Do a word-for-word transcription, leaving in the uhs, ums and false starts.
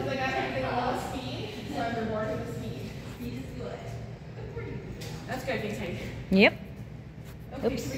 I got him a lot of speed, so I'm rewarded with speed. Speed is good. Good for you. That's good, thanks, Hank. Yep. Oops.